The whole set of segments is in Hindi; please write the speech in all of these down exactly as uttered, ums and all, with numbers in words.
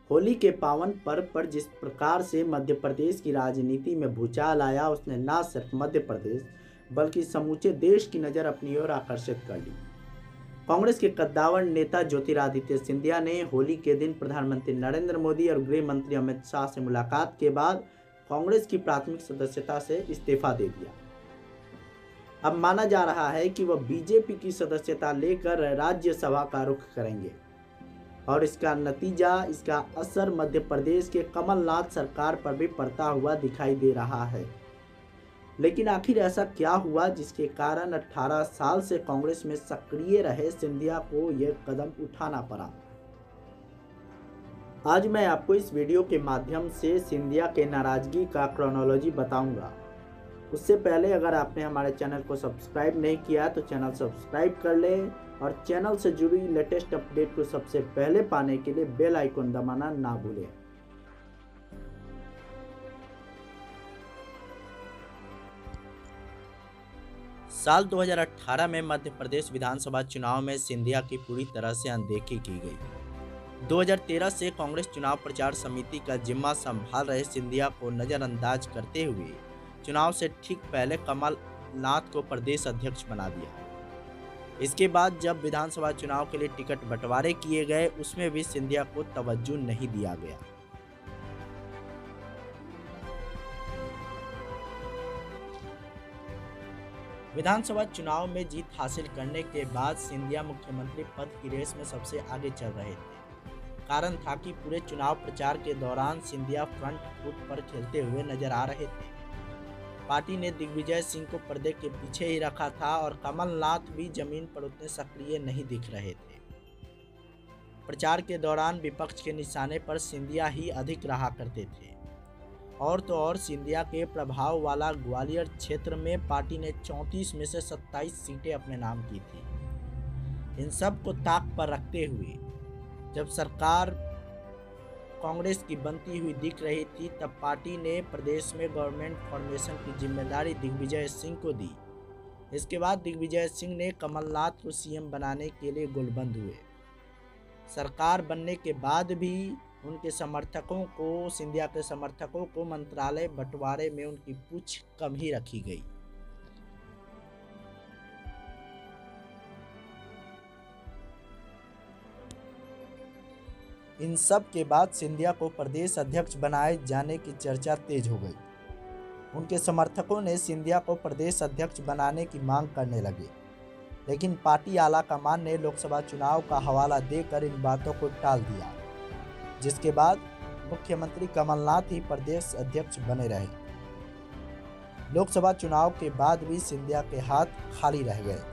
होली के पावन पर्व पर जिस प्रकार से मध्य प्रदेश की राजनीति में भूचाल आया, उसने न सिर्फ मध्य प्रदेश बल्कि समूचे देश की नज़र अपनी ओर आकर्षित कर ली। कांग्रेस के कद्दावर नेता ज्योतिरादित्य सिंधिया ने होली के दिन प्रधानमंत्री नरेंद्र मोदी और गृह मंत्री अमित शाह से मुलाकात के बाद कांग्रेस की प्राथमिक सदस्यता से इस्तीफा दे दिया। अब माना जा रहा है कि वह बीजेपी की सदस्यता लेकर राज्यसभा का रुख करेंगे और इसका नतीजा, इसका असर मध्य प्रदेश के कमलनाथ सरकार पर भी पड़ता हुआ दिखाई दे रहा है। लेकिन आखिर ऐसा क्या हुआ जिसके कारण अठारह साल से कांग्रेस में सक्रिय रहे सिंधिया को यह कदम उठाना पड़ा? आज मैं आपको इस वीडियो के माध्यम से सिंधिया के नाराजगी का क्रोनोलॉजी बताऊंगा। उससे पहले अगर आपने हमारे चैनल को सब्सक्राइब नहीं किया तो चैनल सब्सक्राइब कर लें और चैनल से जुड़ी लेटेस्ट अपडेट को सबसे पहले पाने के लिए बेल आइकन दबाना ना भूलें। साल दो हज़ार अठारह में मध्य प्रदेश विधानसभा चुनाव में सिंधिया की पूरी तरह से अनदेखी की गई। दो हज़ार तेरह से कांग्रेस चुनाव प्रचार समिति का जिम्मा संभाल रहे सिंधिया को नज़रअंदाज करते हुए चुनाव से ठीक पहले कमलनाथ को प्रदेश अध्यक्ष बना दिया। इसके बाद जब विधानसभा चुनाव के लिए टिकट बंटवारे किए गए, उसमें भी सिंधिया को तवज्जो नहीं दिया गया। विधानसभा चुनाव में जीत हासिल करने के बाद सिंधिया मुख्यमंत्री पद की रेस में सबसे आगे चल रहे थे। कारण था कि पूरे चुनाव प्रचार के दौरान सिंधिया फ्रंट फुट पर खेलते हुए नजर आ रहे थे। पार्टी ने दिग्विजय सिंह को पर्दे के पीछे ही रखा था और कमलनाथ भी जमीन पर उतने सक्रिय नहीं दिख रहे थे। प्रचार के दौरान विपक्ष के निशाने पर सिंधिया ही अधिक रहा करते थे। और तो और सिंधिया के प्रभाव वाला ग्वालियर क्षेत्र में पार्टी ने चौंतीस में से सत्ताईस सीटें अपने नाम की थी। इन सब को ताक पर रखते हुए जब सरकार कांग्रेस की बनती हुई दिख रही थी, तब पार्टी ने प्रदेश में गवर्नमेंट फॉर्मेशन की जिम्मेदारी दिग्विजय सिंह को दी। इसके बाद दिग्विजय सिंह ने कमलनाथ को सीएम बनाने के लिए गोलबंद हुए। सरकार बनने के बाद भी उनके समर्थकों को सिंधिया के समर्थकों को मंत्रालय बंटवारे में उनकी पूछ कम ही रखी गई। इन सब के बाद सिंधिया को प्रदेश अध्यक्ष बनाए जाने की चर्चा तेज हो गई। उनके समर्थकों ने सिंधिया को प्रदेश अध्यक्ष बनाने की मांग करने लगे, लेकिन पार्टी आला कमान ने लोकसभा चुनाव का हवाला देकर इन बातों को टाल दिया, जिसके बाद मुख्यमंत्री कमलनाथ ही प्रदेश अध्यक्ष बने रहे। लोकसभा चुनाव के बाद भी सिंधिया के हाथ खाली रह गए।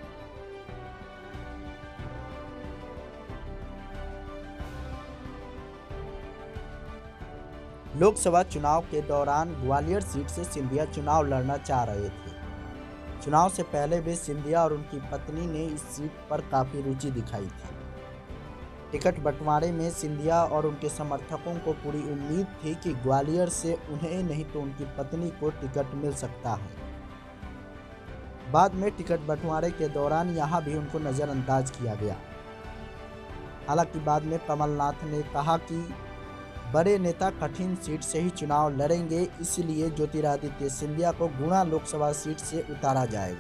लोकसभा चुनाव के दौरान ग्वालियर सीट से सिंधिया चुनाव लड़ना चाह रहे थे। चुनाव से पहले भी सिंधिया और उनकी पत्नी ने इस सीट पर काफ़ी रुचि दिखाई थी। टिकट बंटवारे में सिंधिया और उनके समर्थकों को पूरी उम्मीद थी कि ग्वालियर से उन्हें नहीं तो उनकी पत्नी को टिकट मिल सकता है। बाद में टिकट बंटवारे के दौरान यहाँ भी उनको नज़रअंदाज किया गया। हालांकि बाद में कमलनाथ ने कहा कि बड़े नेता कठिन सीट से ही चुनाव लड़ेंगे, इसलिए ज्योतिरादित्य सिंधिया को गुना लोकसभा सीट से उतारा जाएगा।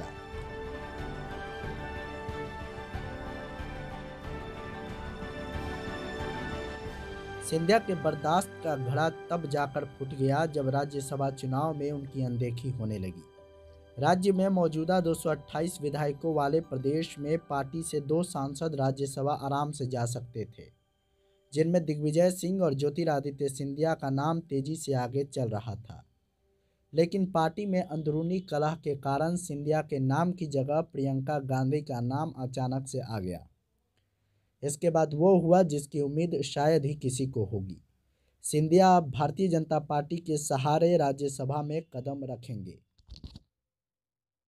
सिंधिया के बर्दाश्त का घड़ा तब जाकर फूट गया जब राज्यसभा चुनाव में उनकी अनदेखी होने लगी। राज्य में मौजूदा दो सौ अट्ठाईस विधायकों वाले प्रदेश में पार्टी से दो सांसद राज्यसभा आराम से जा सकते थे, जिनमें दिग्विजय सिंह और ज्योतिरादित्य सिंधिया का नाम तेजी से आगे चल रहा था। लेकिन पार्टी में अंदरूनी कलह के कारण सिंधिया के नाम की जगह प्रियंका गांधी का नाम अचानक से आ गया। इसके बाद वो हुआ जिसकी उम्मीद शायद ही किसी को होगी। सिंधिया अब भारतीय जनता पार्टी के सहारे राज्यसभा में कदम रखेंगे।